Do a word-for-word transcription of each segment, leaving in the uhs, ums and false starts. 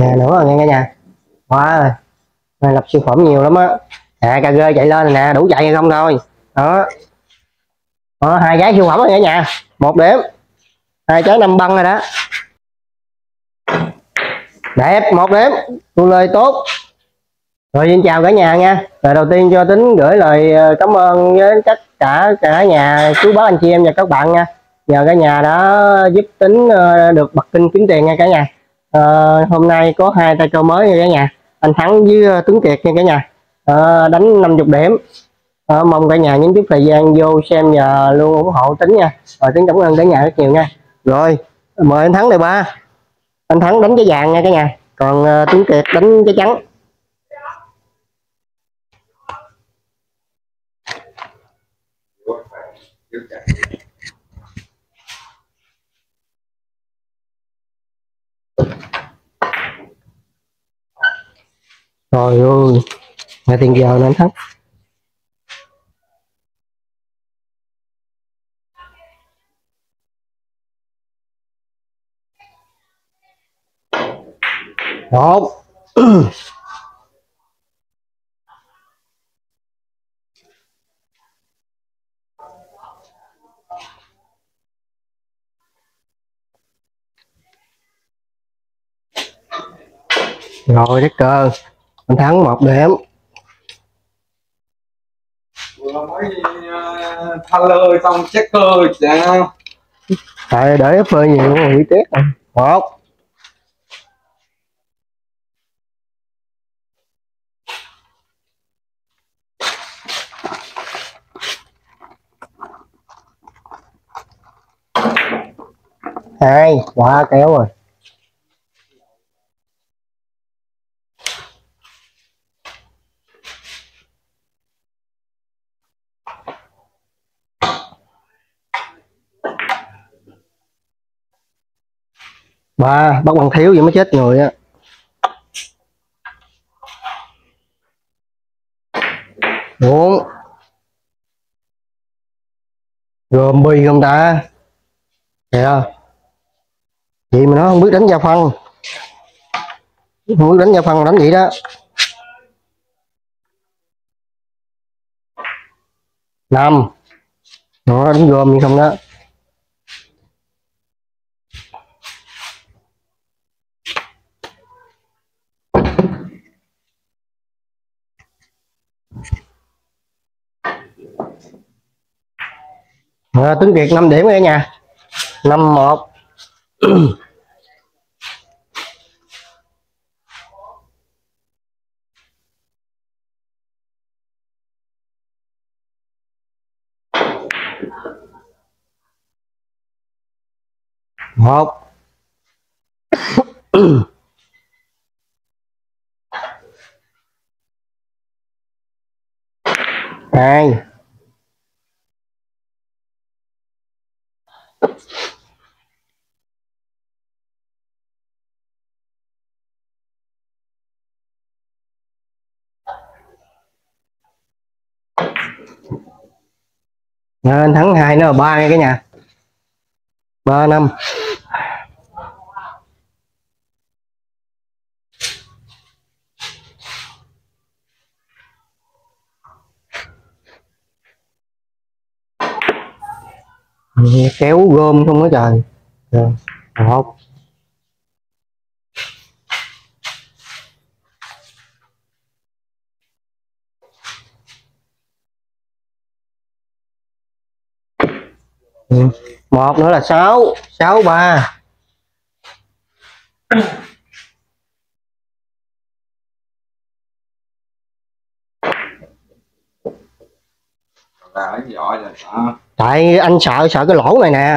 nè nữa rồi nghe cả nhà. Quá rồi, này lập siêu phẩm nhiều lắm á. À cà ghê chạy lên nè, đủ chạy hay không thôi. Đó, đó hai trái siêu phẩm rồi cả nhà, một điểm, hai trái năm băng rồi đó. Đẹp, một điểm, tôi lời tốt. Rồi xin chào cả nhà nha. Lời đầu tiên cho Tính gửi lời cảm ơn với tất cả cả nhà chú bác anh chị em và các bạn nha. Nhờ cả nhà đã giúp Tính được bật kinh kiếm tiền nha cả nhà. À, hôm nay có hai tay câu mới nha cả nhà. Anh Thắng với Tuấn Kiệt nha cả nhà. À, đánh năm mươi điểm. À, mong cả nhà nhấn chút thời gian vô xem và luôn ủng hộ Tính nha. Rồi Tính cảm ơn cả nhà rất nhiều nha. Rồi mời anh Thắng đây ba. Anh Thắng đánh cái vàng nha cả nhà. Còn uh, Tuấn Kiệt đánh cái trắng. Rồi ơi, nghe tiền giờ nên Thắng. Một. Rồi đất cơ, anh Thắng một điểm. Vừa mới uh, Thaler xong checker chả. Tại để phơi nhiều bị tiếc rồi. Một. Hai, quá kéo rồi. Ba, bắt bằng thiếu vậy mới chết người á. Bốn. Gồm bi không ta? Kìa. Chị mà nó không biết đánh giao phân. Không biết đánh giao phân đánh vậy đó. Năm. Nó đánh gồm gì không đó. À, Tuấn Kiệt năm điểm cả nhà. Năm một. Một. Hai. À, anh thắng hai nữa là ba nha cả nhà. Ba năm. Kéo gom không có trời. Rồi. Một. Ừ. Một nữa là sáu. Sáu ba. À, giỏi rồi đó. Tại anh sợ sợ cái lỗ này nè.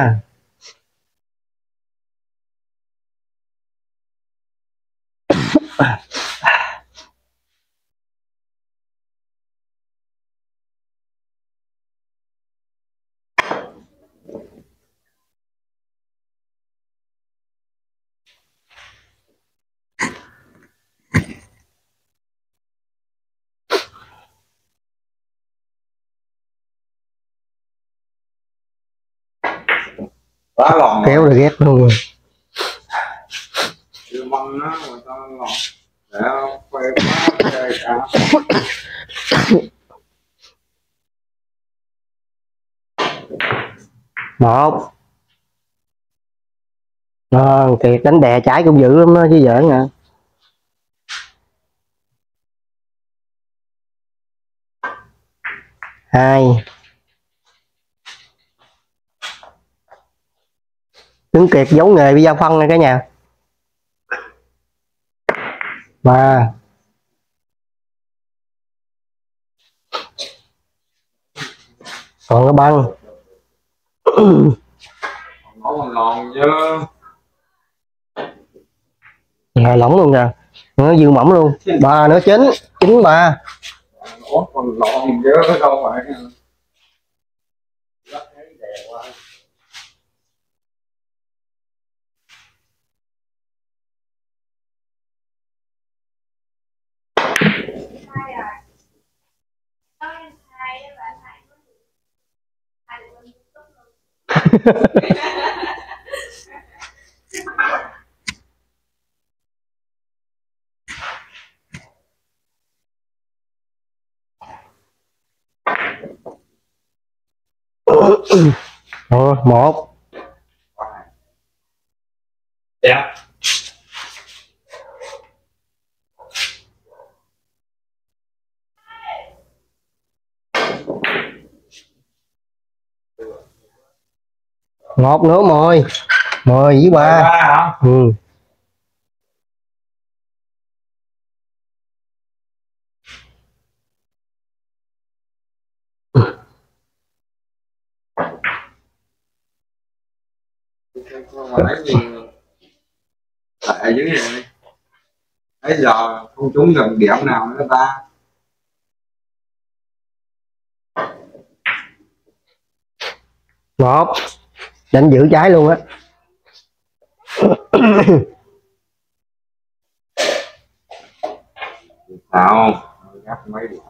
Quá lòn Kéo rồi ghét luôn rồi. băng á, người ta làm để khoe quá kể cả. Một. Ờ, thì đánh đè trái cũng dữ lắm đó chứ giỡn nè. Hai. Tuấn Kiệt giấu nghề bị giao phân này cả nhà. Ba. Còn cái băng. Nó còn lòn chứ. Nhà lỏng luôn kìa. Nó dư mỏng luôn. Ba nữa chín. Chín ba. Nó còn lòn chứ đâu phải. Ờ, một. Dạ. Một nữa mười. Mười với ba. Hả? Ừ. Mà nãy gì tệ dữ vậy? Nãy giờ không trúng gần điểm nào nữa ta. Một. Đánh giữ trái luôn á. Sao? Gắt mấy điểm.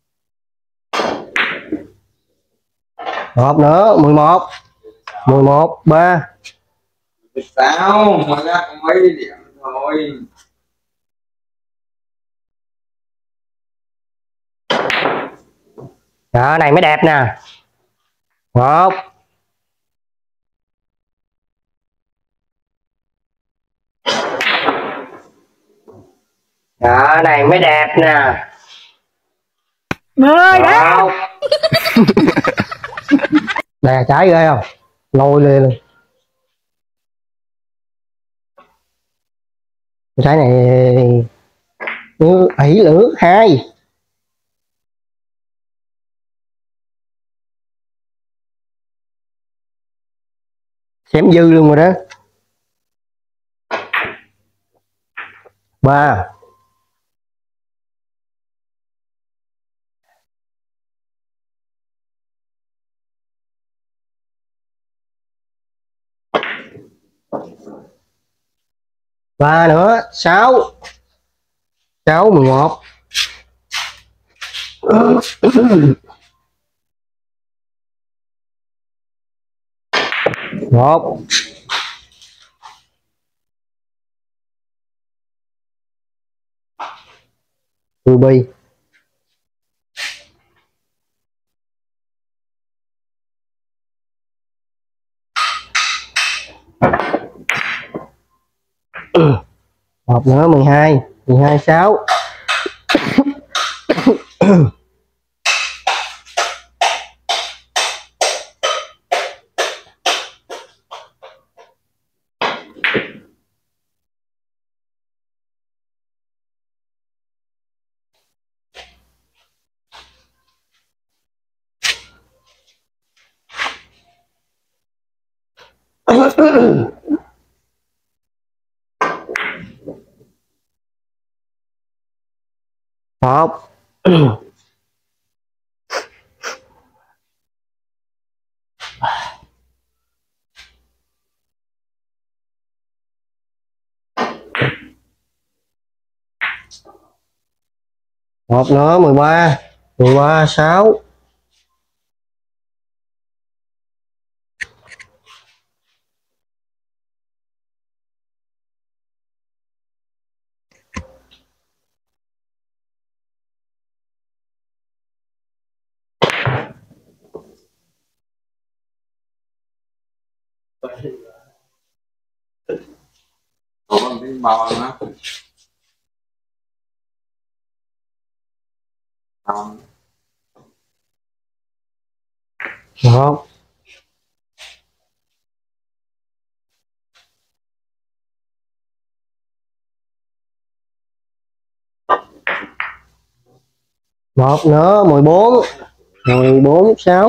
Một nữa. Mười một. Mười một. Ba. Sao mà gắt mấy điểm thôi. Đó, này mới đẹp nè. Một. Đó, này mới đẹp nè. Mười đó. Đè trái ghê không? Lôi lên luôn. Trái này ỷ lửa. Hai. Xém dư luôn rồi đó. Ba. Ba nữa. Sáu. Sáu. Mười một. Một. Ruby. Một nữa. Mười hai. Mười hai. Sáu. Một. Một nữa. Mười ba. Mười ba. Sáu. còn tiếng bò nữa. Còn một một nữa, mười bốn mười bốn sáu.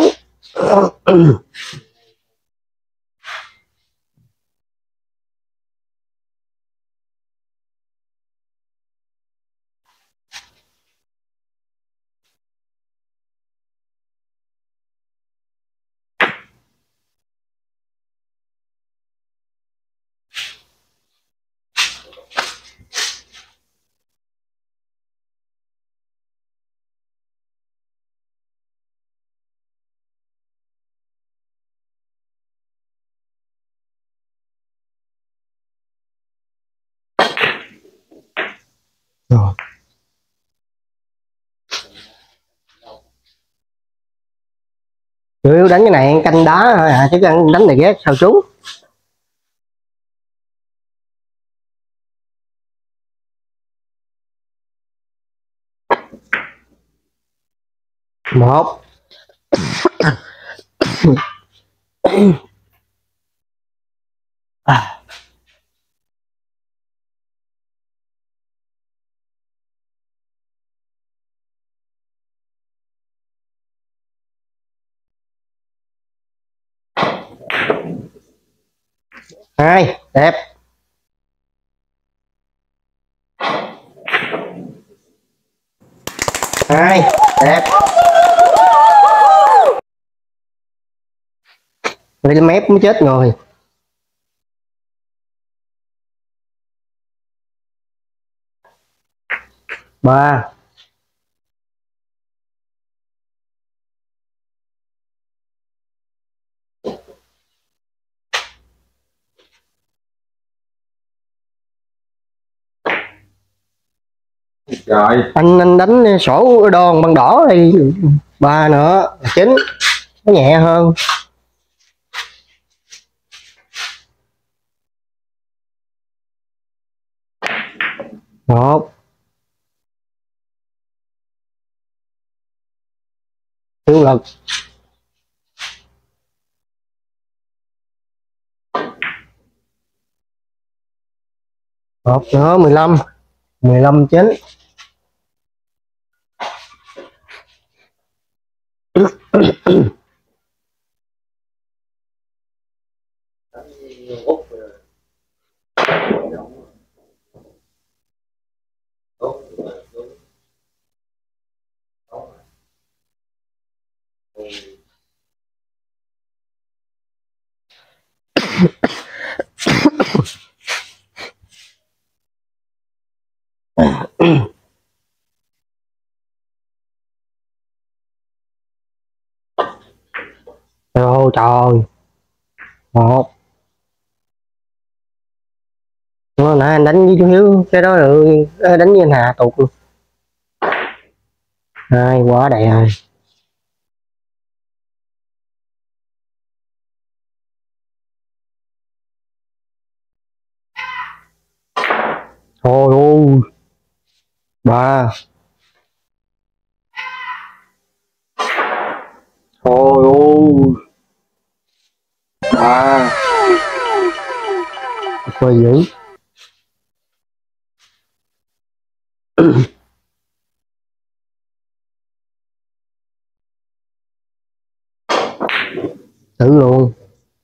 Rồi. Chủ yếu đánh cái này canh đá thôi à, chứ đánh đánh này ghét sao trúng. Một à. Hai đẹp. Hai đẹp. Lên mép mới chết người. Ba trời, anh anh đánh sổ đòn bằng đỏ thì ba nữa chín, nó nhẹ hơn. Một thiếu lực. Một nữa mười lăm, mười lăm chín. Ôi trời. Một. Nó nãy anh đánh với chú Hiếu cái đó rồi, đánh với anh Hà tụt luôn. Hai quá đẹp rồi. Thôi ôi. Ba. Thôi ôi. Ba. Quay dữ. Thử luôn.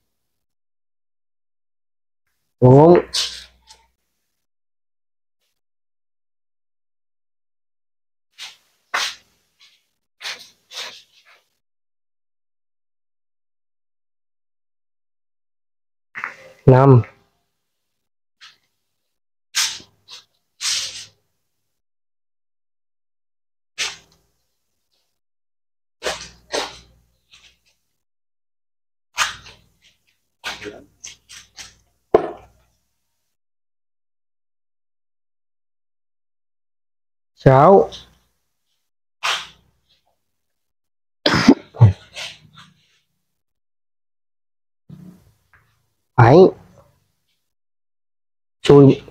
Bốn. Năm. Sáu. Bảy. Chui.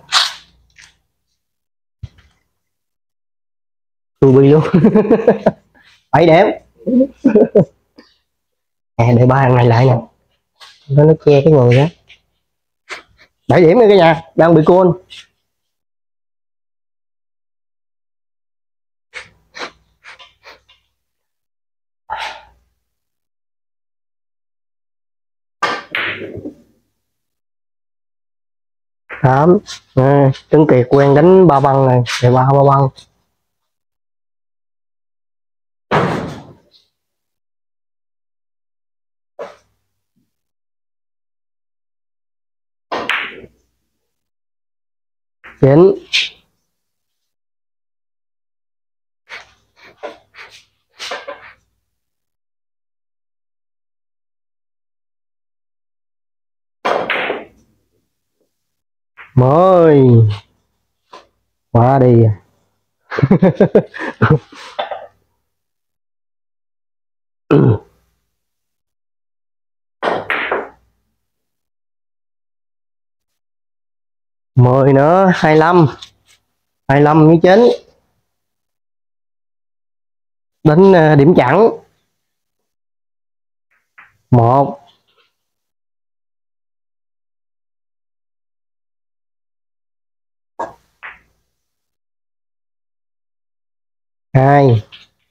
Chui bi luôn. Bảy điểm. À, để ba thằng này lại nè, nó nó che cái người đó. Bảy điểm nữa cả nhà, đang bị côn. Tám. À, Trấn Kiệt quen đánh ba băng này, để ba ba băng. Chín. Mười. Quá đi. Mười nữa, hai lăm. Hai lăm với chín. Đánh uh, điểm chẵn. Một. Hai.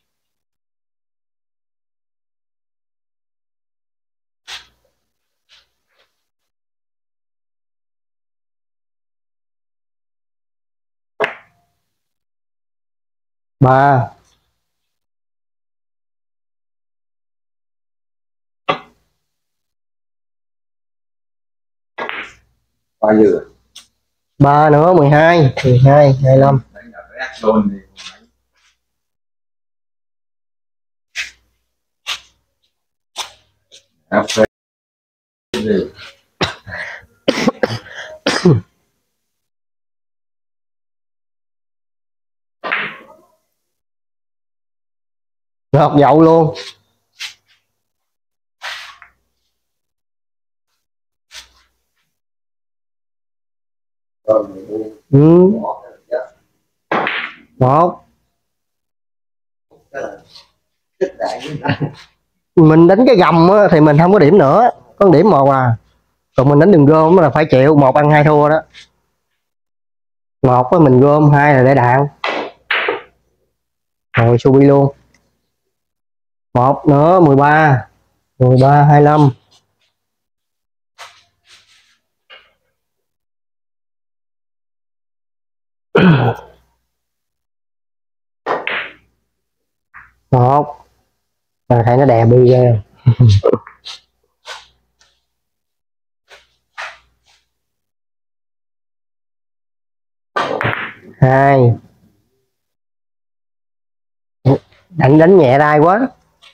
Ba. Bao nhiêu? Ba nữa, mười hai. Mười hai, hai lăm. Ngọt dậu luôn. Ừ. Một. Mình đánh cái gầm á, thì mình không có điểm nữa, có điểm một à. Còn mình đánh đường gom là phải chịu, một ăn hai thua đó. Một với mình gom, hai là để đạn. Rồi subi luôn. Một nữa, mười ba. Mười ba, hai lăm. Một. Rồi thấy nó đè bi ra. Hai. Đánh đánh nhẹ đai quá.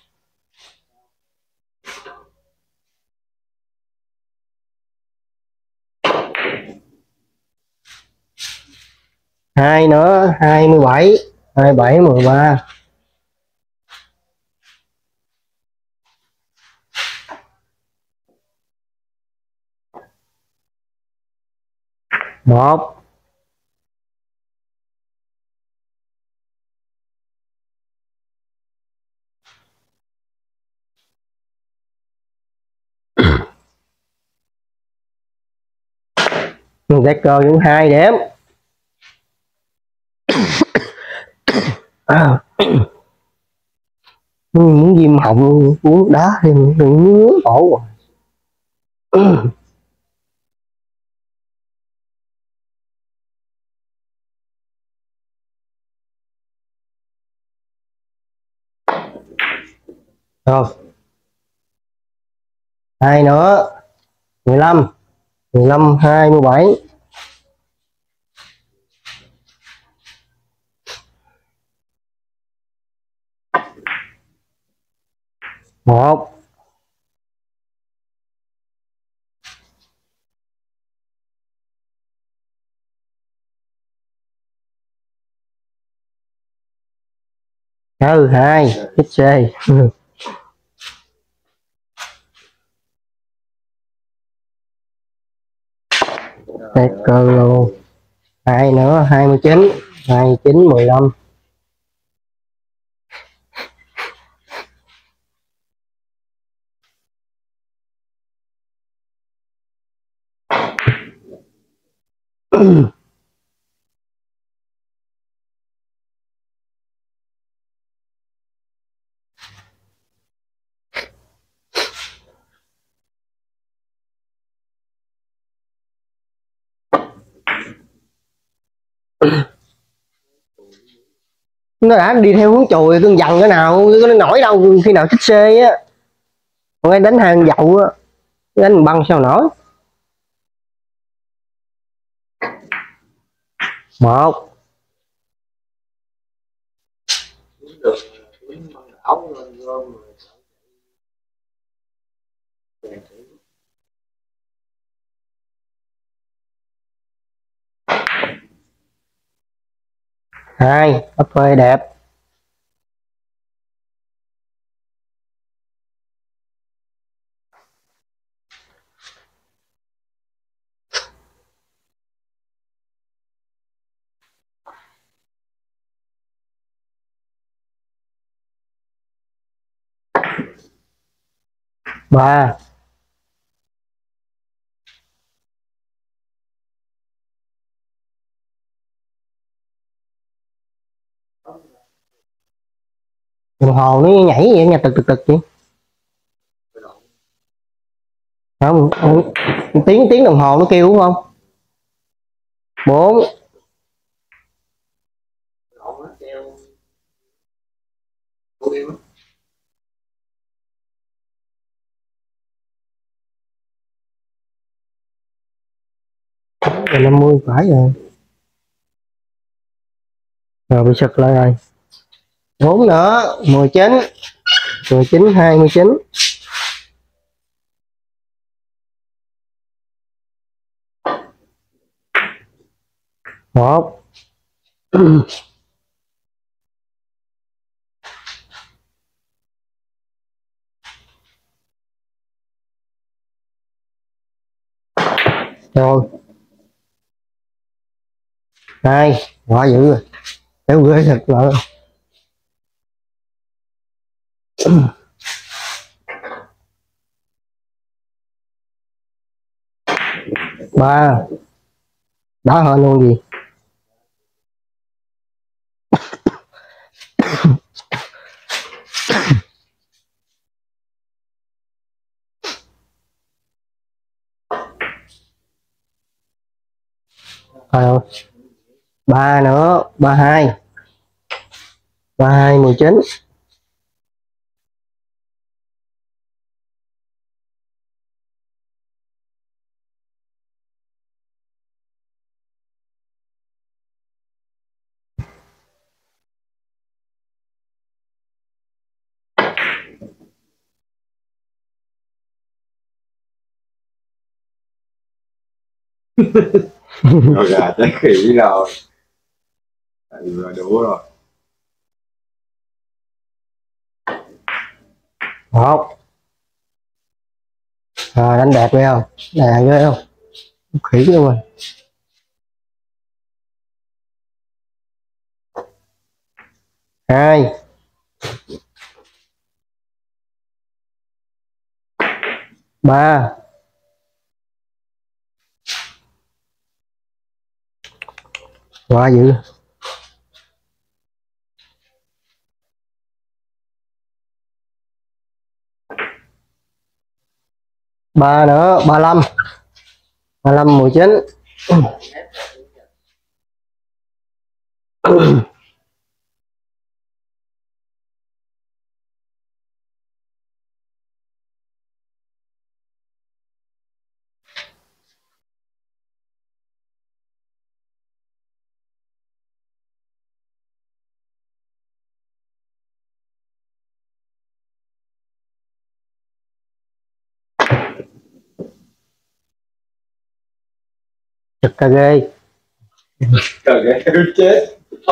Hai nữa, hai mươi bảy. Hai bảy, mười ba. Một. Mình sẽ cơ những hai điểm. À. Muốn viêm họng uống đá thêm ngứa cổ. Rồi. Hai nữa. mười lăm. mười lăm, hai mươi bảy. Một. Ừ, hai. X C. tẹt cơ luôn. Hai nữa, hai mươi chín, hai mươi chín, mười lăm. Nó đã đi theo hướng chùi, cưng dằn cái nào nó nổi đâu, khi nào thích xê á. Còn cái đánh hàng dậu á, đánh băng sao nổi. Một. Hai, ấp phê đẹp. Ba. Đồng hồ nó nhảy vậy nha, tực tực tực vậy. Không, không, tiếng tiếng đồng hồ nó kêu đúng không? Bốn. Rồi năm mươi phải rồi. Rồi bị sực lại rồi. Bốn nữa, mười chín, mười chín, hai mươi chín. Một. Rồi. Hai, quá dữ rồi. Kéo ghế thật lại. Ba. Đá hơn luôn gì. Rồi. Ba nữa, ba hai. Ba hai, mười chín. Rồi gà tới khỉ rồi. Rồi đủ rồi. Một. Rồi đánh đẹp ghê không? Đẹp ghê không? Khỉ luôn rồi. Hai. Ba. Quá dữ. Ba nữa, ba lăm. Ba lăm, mười chín. Chực ca ghê. Trời ơi, chết.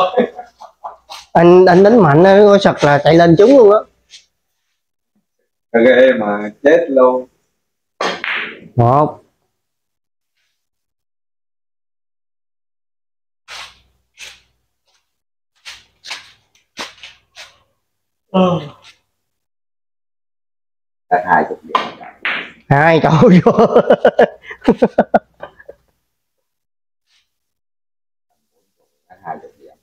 Anh anh đánh mạnh có sật là chạy lên trúng luôn á. Trời ơi mà chết luôn. Một. Ừ. Hai chục điểm. Hai trời ơi. Hai chục điểm.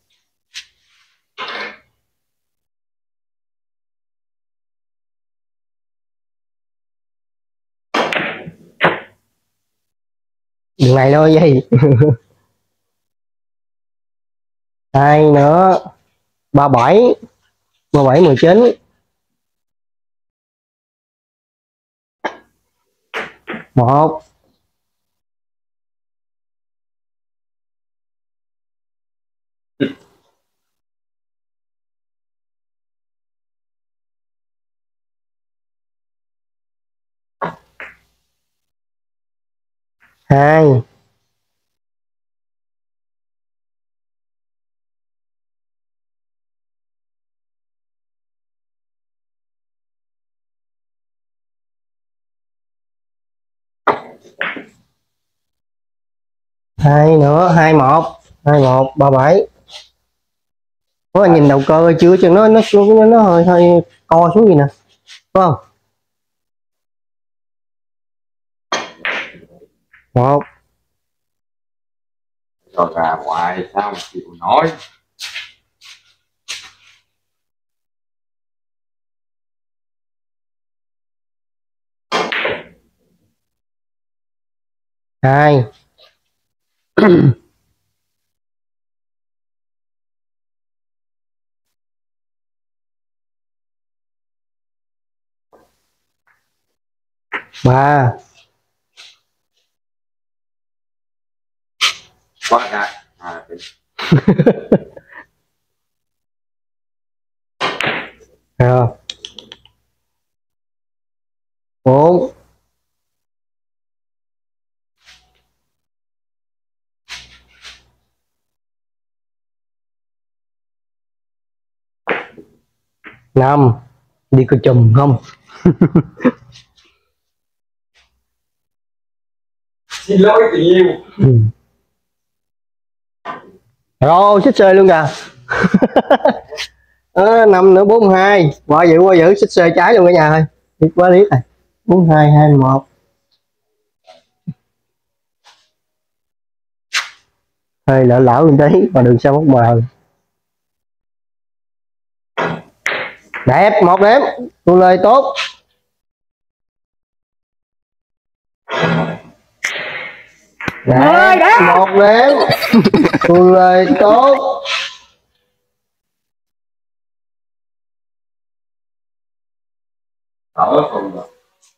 Đường này thôi gì. Hai nữa. Ba bảy. Ba bảy mười chín. Một. Hai. Hai nữa. Hai một. Hai một. Ba bảy. Có nhìn đầu cơ chưa chứ nó nó nó, nó hơi hơi co xuống gì nè, đúng không? Một. Rồi ra ngoài sao mà chịu nói. Hai. Ba. Quá ra à, Rồi. Bốn. Năm. Đi coi chùm không? xin lỗi tình yêu. Ừ. Rồi xích xê luôn kìa. À, năm nữa bốn hai. Qua giữ qua giữ xích xê trái luôn cả nhà ơi. Biết quá liếc này. Bốn hai hai một. Hơi lỡ lỡ một tí mà đường sao bốc mờ. Đẹp, một đếm. Tôi lời tốt. Đẹp, một đếm. Tôi lời tốt. Ở không được.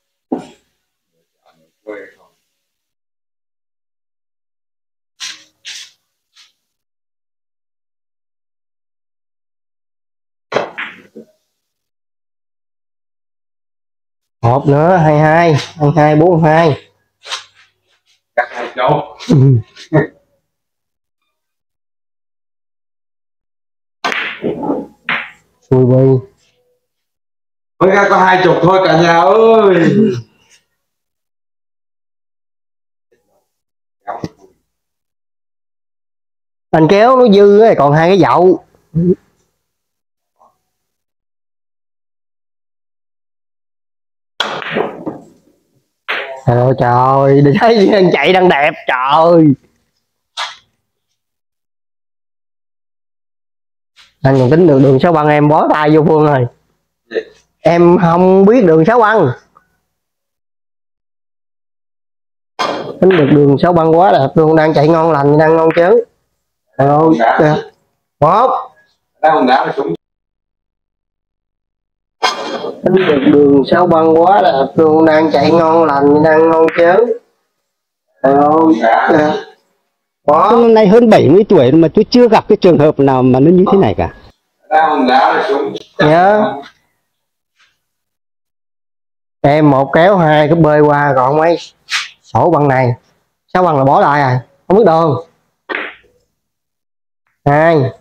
Một nữa. Hai hai. Hai hai bốn hai. Cắt hai chốt. Xui bi. Mới ra có hai chục thôi cả nhà ơi. Anh kéo nó dư ấy, còn hai cái dậu. Trời trời, để thấy anh chạy đang đẹp trời. Anh còn tính được đường sáu băng em bó tay vô Phương rồi. Em không biết đường sáu băng. Tính được đường sáu băng quá đẹp luôn, đang chạy ngon lành, đang ngon chứ. Không, một. Đá đá là chúng. Tính được đường sáu băng quá đẹp luôn, đang chạy ngon lành, đang ngon chứ. Không, năm nay hơn bảy mươi tuổi mà tôi chưa gặp cái trường hợp nào mà nó như thế này cả. Đá đá là chúng. Nhớ. Em một kéo hai cái bơi qua còn mấy sổ băng này. Sáu băng là bỏ lại à, không biết đường. Hai.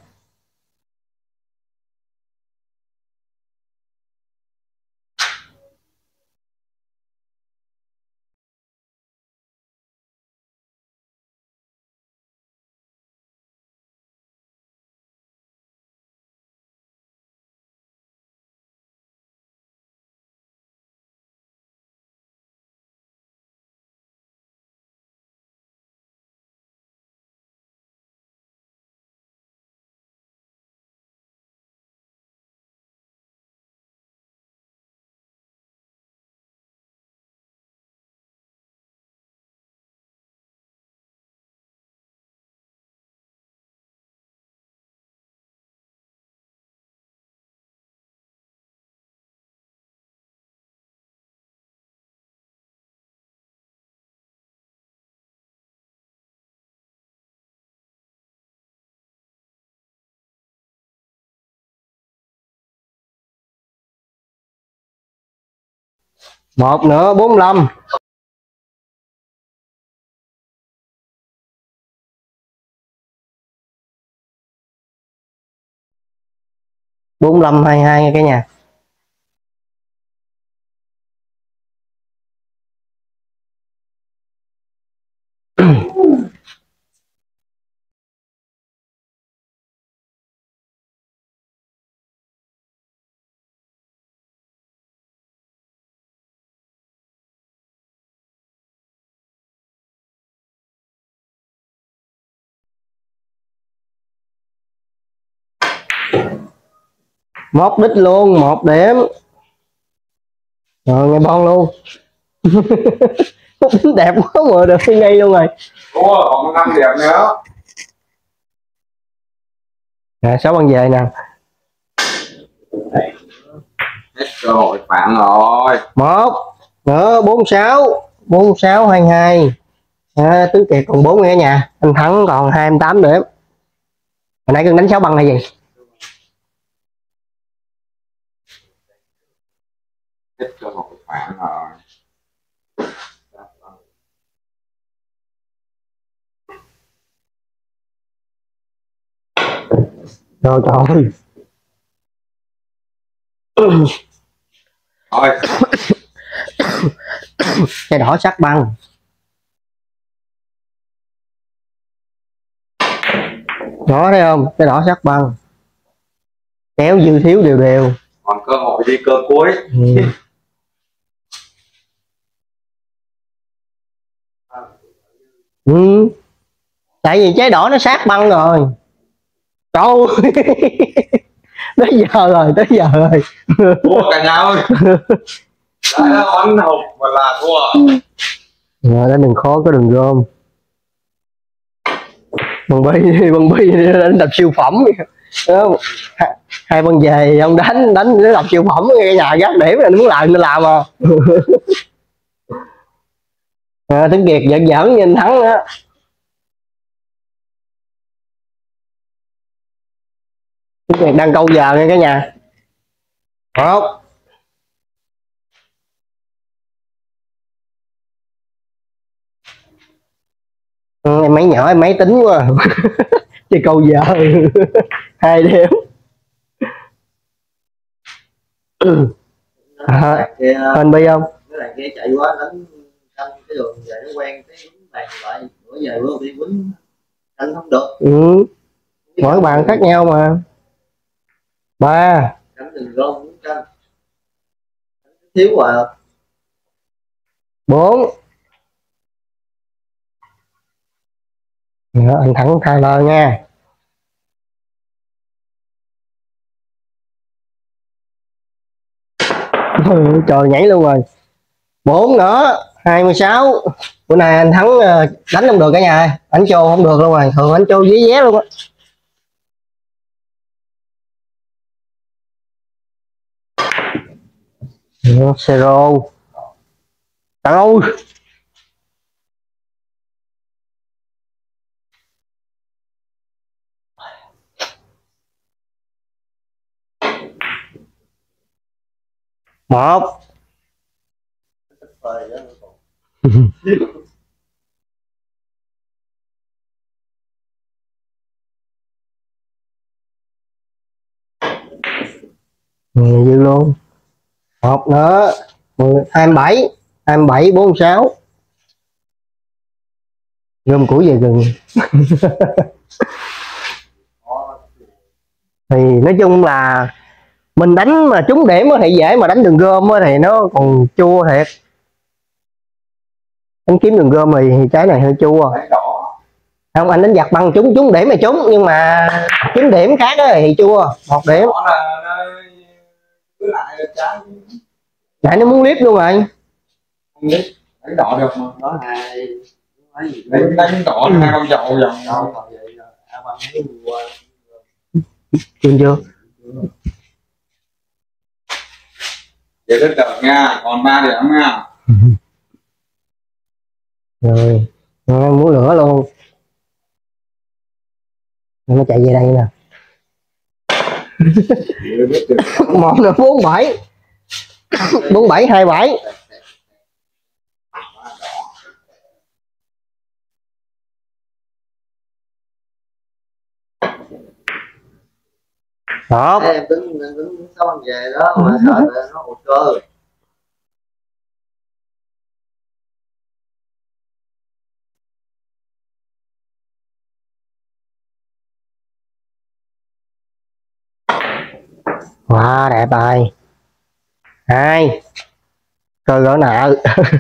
Một nữa bốn lăm. Bốn lăm hai hai nha cả nhà. Móc đích luôn, một điểm. Rồi nghe bon luôn. Tính đẹp quá mà được ngay luôn rồi. Ủa, còn năm điểm nữa. Nè, sáu bằng về nè. Hết cơ hội phản rồi. Một nữa bốn sáu. Bốn sáu hai hai. À, Tứ Kiệt còn bốn nữa nha. Anh Thắng còn hai mươi tám điểm. Hồi nãy cưng đánh sáu bằng hay gì? Hết cơ hội phản rồi. Rồi trời ơi. Thôi. Cây đỏ sắc băng. Đó thấy không? Cây đỏ sắc băng. Kéo dư thiếu đều đều. Còn cơ hội đi cơ cuối. Ừ. Ừ. Tại vì trái đỏ nó sát băng rồi. Trời ơi. Tới giờ rồi, tới giờ rồi. Thua cả nhà ơi. Đã oán hụt mà là thua. Rồi đó, đừng khó có đường gom. Bằng bi, bằng bi đánh đập siêu phẩm. Đó. Hai bằng về ông đánh đánh nó đập siêu phẩm cái nhà gác điểm là muốn làm nên làm à. À, Tuấn Kiệt giỡn giỡn nhìn Thắng á. Tuấn Kiệt đang câu giờ nha cả nhà. Một. Ừ, em máy nhỏ em máy tính quá. Chứ câu giờ. Hai điểm. À, hình bi không? Cái này kia chạy quá đánh canh cái đường về nó quen cái quýnh bàn lại bữa giờ bữa đi quýnh đánh không được. Ừ. Mỗi bàn khác nhau mà. Ba. Đánh đường gom quýnh canh thiếu à. Bốn. Đó, anh Thắng thay lời nha. Trời nhảy luôn rồi. Bốn nữa hai mươi sáu. Bữa nay anh Thắng đánh không được cả nhà. Đánh trô không được luôn rồi. Thường đánh trô dí vé luôn á. Zero. Trời ơi. Một. Ừ, dư luôn. Một nữa hai mươi bảy. Hai mươi bảy bốn mươi sáu. Gom củi về rừng. Thì nói chung là mình đánh mà trúng điểm thì dễ, mà đánh đường gom thì nó còn chua thiệt. Anh kiếm đường gom thì, thì trái này hơi chua. Không, anh đánh giặt băng trúng trúng điểm mà trúng, nhưng mà kiếm điểm khác đó thì chua. Một điểm. Lại nó muốn clip luôn rồi. Đánh đỏ được mà. Đó hai đánh đánh đỏ hai con dầu vòng đâu. Chưa chưa. Vậy đến đợt nha, còn ba điểm nha. Rồi, rồi muốn lửa luôn. Nó chạy về đây nè. Một là bốn bảy. Bốn bảy hai bảy. Đó. Em tính em tính sáu ăn về đó mà sợ là nó hụt cơ. Wow, đẹp rồi. Hai coi gỡ nợ.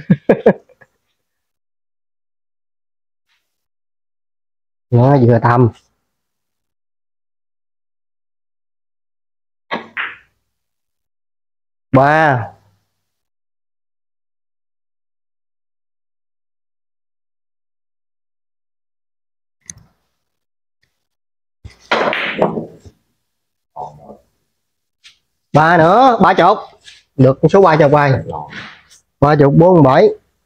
Nó vừa tầm. Ba. Ba nữa, ba chục. Được số ba chục rồi. Ba chục bốn bảy.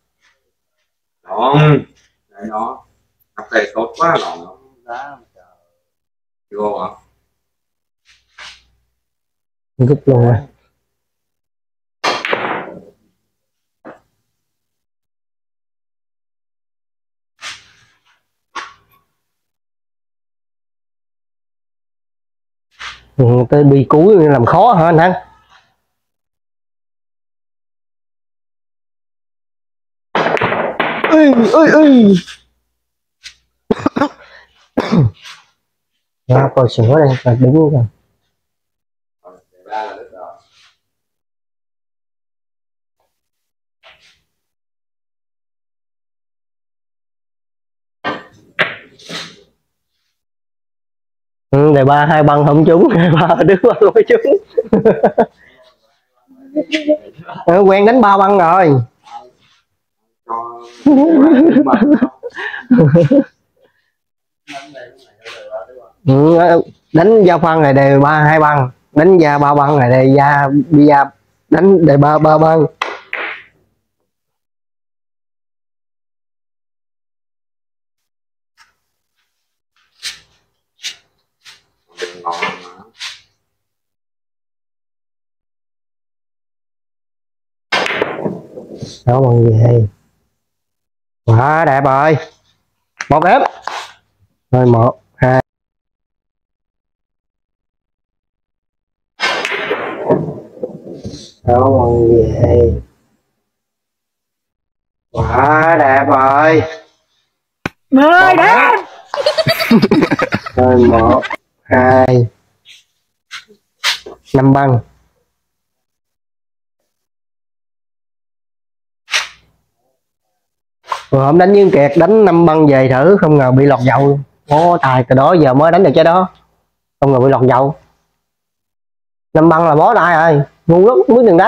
Lộn. Đây đó. Cặp này tốt quá lộn. Đá Vô hả? Rút luôn rồi. Ừ, tới đi cuối làm khó hả anh Thắng? Ui ui ui. Đó, coi sửa đây là đúng rồi. Ba là đứt rồi. Ừ, đề ba hai băng không trúng, đề ba đứa băng không trúng. Ừ, quen đánh ba băng rồi. Ừ, đánh giao phân này đề ba hai băng, đánh ra ba băng này đề ra bia, đánh đề ba ba băng. Đó mọi người, quá đẹp rồi. Một đếm rồi, một hai. Đó mọi người, quá đẹp rồi. Mười đếm. Rồi một hai năm băng. Rồi hôm đánh với Kiệt đánh năm băng về thử, không ngờ bị lọt dậu luôn. Ô tài, từ đó giờ mới đánh được cái đó, không ngờ bị lọt dậu. Năm băng là bó tay rồi, ngu lắm mới đừng đánh.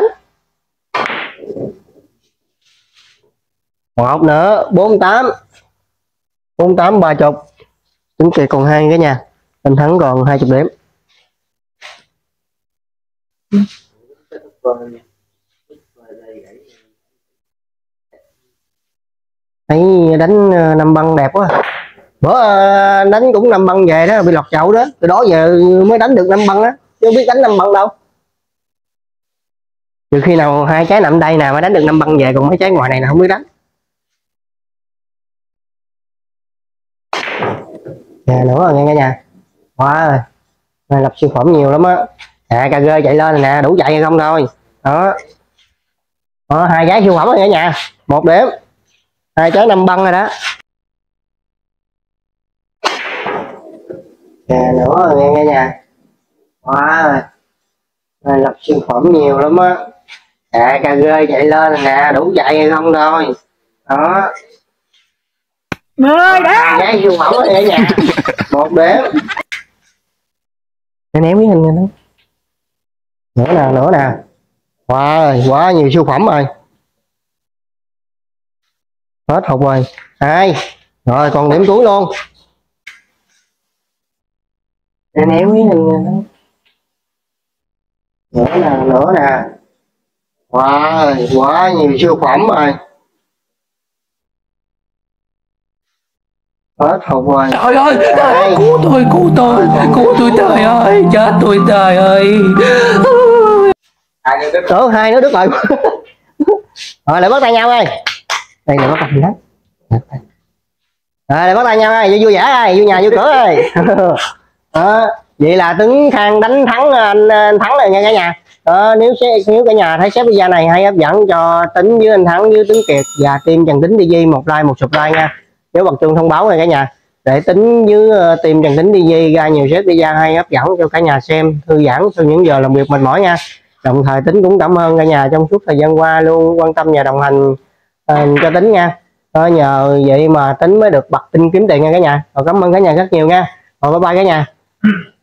Một nữa, bốn tám. Bốn tám ba chục. Tính Kiệt còn hai cái nha. Anh Thắng còn hai chục điểm. Thấy đánh năm băng đẹp quá. Bữa đánh cũng năm băng về đó, bị lọt chậu đó. Từ đó giờ mới đánh được năm băng á, chứ biết đánh năm băng đâu. Trừ khi nào hai trái nằm đây nào mới đánh được năm băng về, còn mấy trái ngoài này là không biết đánh. Nè nữa rồi nghe cả nhà. Quá rồi. Này lập siêu phẩm nhiều lắm á. À cà ghê chạy lên nè, đủ chạy hay không thôi. Đó. Đó, hai trái siêu phẩm rồi cả nhà. Một điểm. Hai trái năm băng rồi đó. Nè nữa rồi nghe cả nhà. Quá rồi. Này lập siêu phẩm nhiều lắm á. À cà ghê chạy lên nè, đủ chạy hay không thôi. Đó. Mười đó. Giá siêu phẩm ở nhà. Một điểm. Để ném cái hình này đó. Nữa nè, nữa nè. Wow, quá nhiều siêu phẩm rồi. Hết hộp rồi. Hai. Rồi còn điểm cuối luôn. Để ném cái hình này đó. Nữa nè, nữa nè. Wow, quá nhiều siêu phẩm rồi. Hết hộp rồi. Trời ơi, trời, cứu tôi, cứu tôi, cứu tôi trời ơi, chết tôi trời ơi. Ờ, hai nữa đứt rồi. Rồi lại bắt tay nhau ơi. Đây là bắt tay đó. Rồi lại bắt tay nhau ơi, vui vui vẻ ơi, vui nhà vui cửa ơi. Đó, vậy là Tuấn Khang đánh thắng anh, anh Thắng này nha cả nhà. Đó, nếu nếu cả nhà thấy sếp video này hay hấp dẫn cho Tính với anh Thắng với Tuấn Kiệt và team Trần Tính ti vi một like một subscribe nha, nhớ bật chuông thông báo này cả nhà, để Tính với uh, team Trần Tính ti vi ra nhiều sếp video hay hấp dẫn cho cả nhà xem thư giãn sau những giờ làm việc mệt mỏi nha. Đồng thời Tính cũng cảm ơn cả nhà trong suốt thời gian qua luôn quan tâm và đồng hành uh, cho Tính nha. Đó, nhờ vậy mà Tính mới được bật tin kiếm tiền nha cả nhà. Rồi cảm ơn cả nhà rất nhiều nha. Rồi bye bye cả nhà.